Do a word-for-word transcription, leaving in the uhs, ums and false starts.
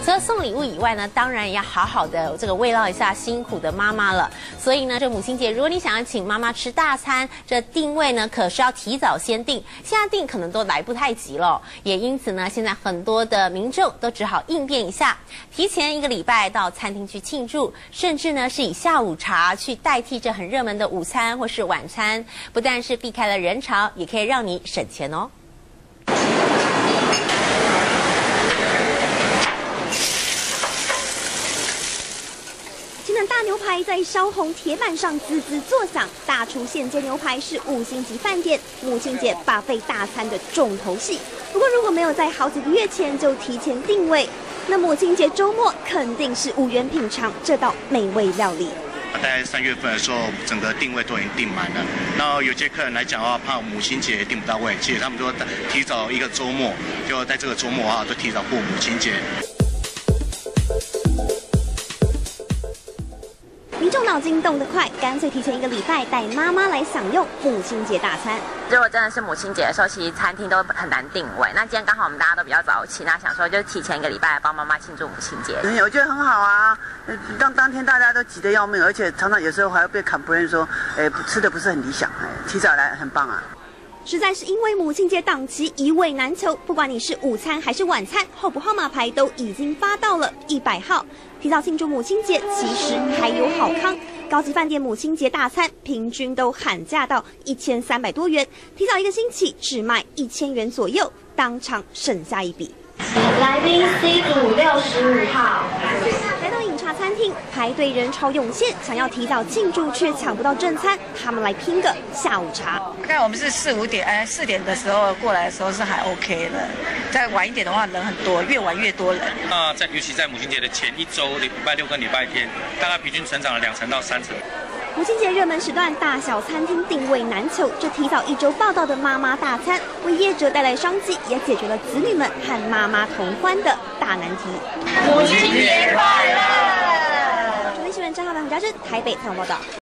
除了送礼物以外呢，当然也要好好的这个慰劳一下辛苦的妈妈了。所以呢，这母亲节如果你想要请妈妈吃大餐，这定位呢可是要提早先定，现在定可能都来不太及了。也因此呢，现在很多的民众都只好应变一下，提前一个礼拜到餐厅去庆祝，甚至呢是以下午茶去代替这很热门的午餐或是晚餐，不但是避开了人潮，也可以让你省钱哦。 清炖大牛排在烧红铁板上滋滋作响，大厨现煎牛排是五星级饭店母亲节buffet大餐的重头戏。不过如果没有在好几个月前就提前定位，那母亲节周末肯定是无缘品尝这道美味料理。 大概三月份的时候，整个定位都已经订满了。然后有些客人来讲的话，怕母亲节订不到位，其实他们说提早一个周末，就在这个周末的话，都提早过母亲节。 民众脑筋动得快，干脆提前一个礼拜带妈妈来享用母亲节大餐。 如果真的是母亲节的时候，其实餐厅都很难定位。那今天刚好我们大家都比较早起，那想说就提前一个礼拜来帮妈妈庆祝母亲节。 嗯，我觉得很好啊。当当天大家都急得要命，而且常常有时候还要被 complain 说，哎，吃的不是很理想，哎，提早来很棒啊。 实在是因为母亲节档期一位难求，不管你是午餐还是晚餐，候补号码牌都已经发到了一百号。提早庆祝母亲节，其实还有好康。高级饭店母亲节大餐平均都喊价到一千三百多元，提早一个星期只卖一千元左右，当场省下一笔。 来宾 C 组六十五号。 来到饮茶餐厅，排队人潮涌现，想要提早庆祝却抢不到正餐，他们来拼个下午茶。 大概我们是四五点，哎，四点的时候过来的时候是还 OK 的，再晚一点的话人很多，越晚越多人。 那在尤其在母亲节的前一周，礼拜六跟礼拜天，大概平均成长了两成到三成。 母亲节热门时段，大小餐厅定位难求，这提早一周报道的妈妈大餐，为业者带来商机，也解决了子女们和妈妈同欢的大难题。 母亲节快乐！ 主持新闻张浩文、胡家珍，台北采访报道。